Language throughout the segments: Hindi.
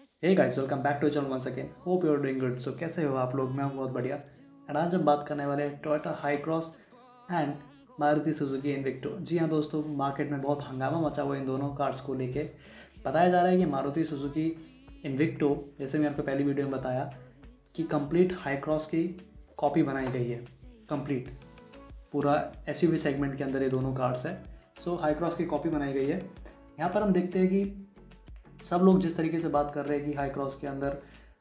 Hey guys, welcome back to channel once again. Hope you are doing good. So कैसे हो आप लोग? मैं हूं बहुत बढ़िया। एंड आज हम बात करने वाले हैं Toyota Hycross and Maruti Suzuki Invicto. जी हाँ दोस्तों, मार्केट में बहुत हंगामा मचा हुआ इन दोनों कार्स को लेके। बताया जा रहा है कि मारुति सुजुकी इन्विक्टो, जैसे मैं आपको पहली वीडियो में बताया, कि कंप्लीट हाई क्रॉस की कॉपी बनाई गई है। कंप्लीट पूरा एसयूवी सेगमेंट के अंदर ये दोनों कार्स है। सो हाई क्रॉस की कॉपी बनाई गई है। यहाँ पर हम देखते हैं कि सब लोग जिस तरीके से बात कर रहे हैं कि हाई क्रॉस के अंदर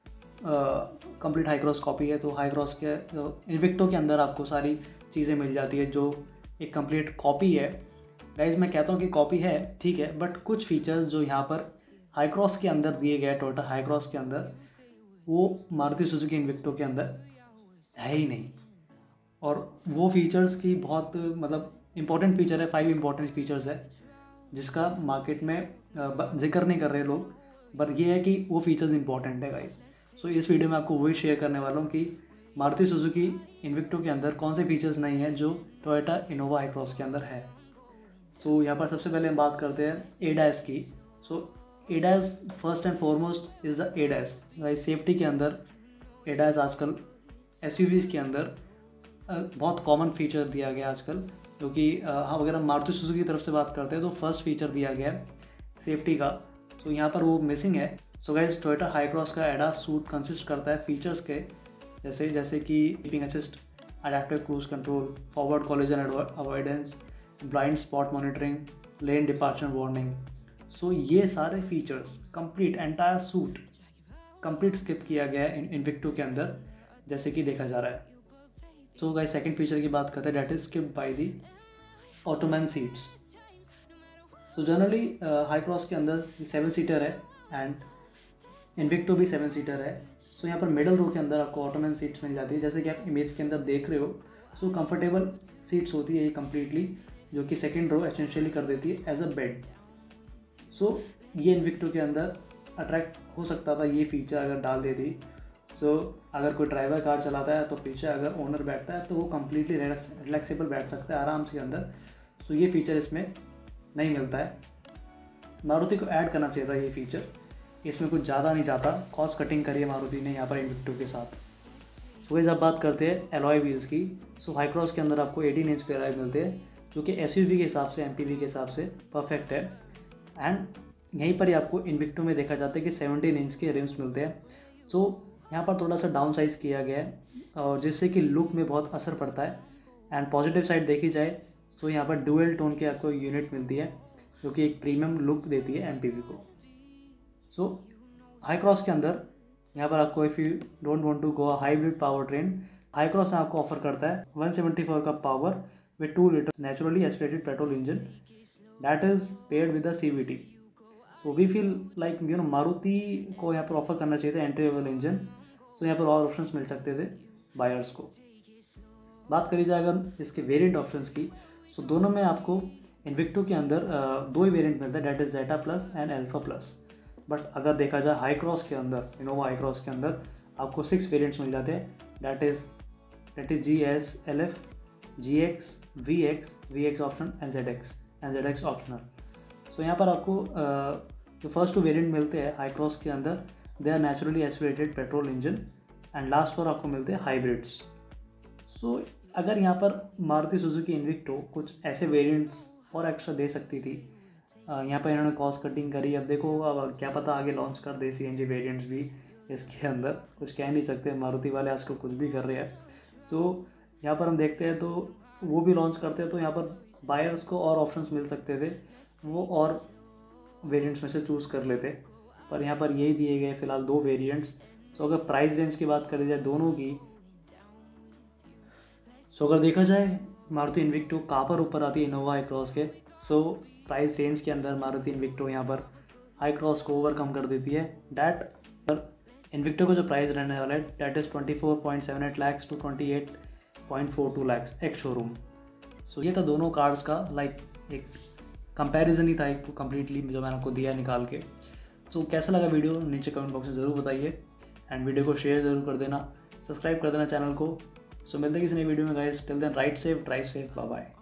कंप्लीट हाई क्रॉस कॉपी है, तो हाई क्रॉस के इन्विक्टो के अंदर आपको सारी चीज़ें मिल जाती है जो एक कंप्लीट कॉपी है। गाइज मैं कहता हूँ कि कॉपी है, ठीक है, बट कुछ फीचर्स जो यहाँ पर हाई क्रॉस के अंदर दिए गए, टोयोटा हाई क्रॉस के अंदर, वो मारुति सुजुकी इन्विक्टो के अंदर है ही नहीं। और वो फीचर्स की बहुत मतलब इंपॉर्टेंट फीचर है, 5 इंपॉर्टेंट फीचर्स है जिसका मार्केट में जिक्र नहीं कर रहे लोग, पर ये है कि वो फीचर्स इंपॉर्टेंट है गाइस। सो इस वीडियो में आपको वही शेयर करने वाला हूँ कि मारुति सुजुकी इन्विक्टो के अंदर कौन से फीचर्स नहीं है जो टोयोटा इनोवा हाई क्रॉस के अंदर है। सो यहाँ पर सबसे पहले हम बात करते हैं एडास की। So ADAS first and foremost is the ADAS. Guys safety के अंदर एडास आजकल एसयूवीज़ के अंदर बहुत कॉमन फीचर दिया गया आजकल, क्योंकि हाँ अगर हम मारुति सुजुकी की तरफ से बात करते हैं तो फर्स्ट फीचर दिया गया है सेफ्टी का। तो यहाँ पर वो मिसिंग है। So guys Toyota Hycross का एडास सूट कंसिस्ट करता है फीचर्स के जैसे कि keeping assist, adaptive cruise control, forward collision avoidance, blind spot monitoring, lane departure warning. So ये सारे features complete entire suite complete skip किया गया है इन्विक्टो के अंदर, जैसे कि देखा जा रहा है। सो गाइस सेकंड फीचर की बात करते हैं, that is skipped by the ottoman seats. So generally Hycross के अंदर 7 सीटर है एंड इन्विक्टो भी 7 सीटर है। सो यहाँ पर मिडल रो के अंदर आपको ऑटोमैन सीट्स मिल जाती है, जैसे कि आप इमेज के अंदर देख रहे हो। सो कंफर्टेबल सीट्स होती है ये कम्प्लीटली, जो कि सेकेंड रो एसेंशियली कर देती है एज अ बेड। सो ये इन्विक्टो के अंदर अट्रैक्ट हो सकता था ये फीचर अगर डाल देती। सो अगर कोई ड्राइवर कार चलाता है तो पीछे अगर ओनर बैठता है तो वो कम्प्लीटली रिलैक्सेबल बैठ सकता है आराम से अंदर। सो ये फीचर इसमें नहीं मिलता है। मारुति को ऐड करना चाहिए था ये फीचर, इसमें कुछ ज़्यादा नहीं जाता। कॉस्ट कटिंग करी है मारुति ने यहाँ पर इन्विक्टो के साथ। सो गाइस अब बात करते हैं एलॉय व्हील्स की। सो हाई क्रॉस के अंदर आपको 18 इंच के एलॉय मिलते हैं, जो कि एसयूवी के हिसाब से, एमपीवी के हिसाब से परफेक्ट है। एंड यहीं पर ही आपको इन्विक्टो में देखा जाता है कि 17 इंच के रिम्स मिलते हैं। सो यहाँ पर थोड़ा सा डाउन साइज़ किया गया है, और जिससे कि लुक में बहुत असर पड़ता है। एंड पॉजिटिव साइड देखी जाए तो यहाँ पर डुअल टोन की आपको यूनिट मिलती है, जो कि एक प्रीमियम लुक देती है एमपीवी को। सो हाई क्रॉस के अंदर यहाँ पर आपको if you don't want to go hybrid power train, Hycross आपको ऑफर करता है 174 का power with 2 litre naturally aspirated petrol engine that is paired with the CVT। So we feel like Maruti को यहाँ पर ऑफर करना चाहिए था एंट्री लेवल इंजन। सो यहाँ पर और ऑप्शंस मिल सकते थे बायर्स को। बात करी जाए अगर इसके वेरिएंट ऑप्शंस की, सो दोनों में आपको इन्विक्टो के अंदर 2 ही वेरिएंट मिलता है, that is Zeta plus and Alpha plus. But अगर देखा जाए हाई क्रॉस के अंदर, इनोवा हाई क्रॉस के अंदर आपको 6 वेरिएंट्स मिल जाते हैं, that is GS, LF, GX, VX option and ZX optional. So यहाँ पर आपको जो फर्स्ट 2 वेरिएंट मिलते हैं हाई क्रॉस के अंदर, they are naturally aspirated petrol engine, and last 4 आपको मिलते हैं हाइब्रिड्स। सो अगर यहाँ पर मारुति सुजुकी इन्विक्टो कुछ ऐसे वेरिएंट्स और एक्स्ट्रा दे सकती थी, यहाँ पर इन्होंने कॉस्ट कटिंग करी। अब देखो, अब क्या पता आगे लॉन्च कर दे CNG वेरिएंट्स भी इसके अंदर, कुछ कह नहीं सकते। मारुति वाले आजकल कुछ भी कर रहे हैं। तो यहाँ पर हम देखते हैं तो वो भी लॉन्च करते हैं तो यहाँ पर बायर्स को और ऑप्शंस मिल सकते थे, वो और वेरिएंट्स में से चूज़ कर लेते, पर यहाँ पर यही दिए गए फ़िलहाल 2 वेरिएंट्स। सो अगर प्राइस रेंज की बात करी जाए दोनों की, सो अगर देखा जाए मारुति इन्विक्टो कहाँ पर ऊपर आती है इनोवा हाई क्रॉस के, सो प्राइस रेंज के अंदर मारुति इन्विक्टो यहाँ पर हाई क्रॉस को ओवरकम कर देती है। डैट इन्विक्टो का जो प्राइस रहने वाला है that is 24.78 lakh to 28.42 lakh ex showroom. So ये था दोनों कार्स का लाइक एक कंपैरिजन ही था एक कम्प्लीटली जो मैंने आपको दिया निकाल के। सो कैसा लगा वीडियो नीचे कमेंट बॉक्स में ज़रूर बताइए, एंड वीडियो को शेयर ज़रूर कर देना, सब्सक्राइब कर देना चैनल को। सो मिलते हैं किसी नई वीडियो में guys, till then ride safe, drive safe, bye bye.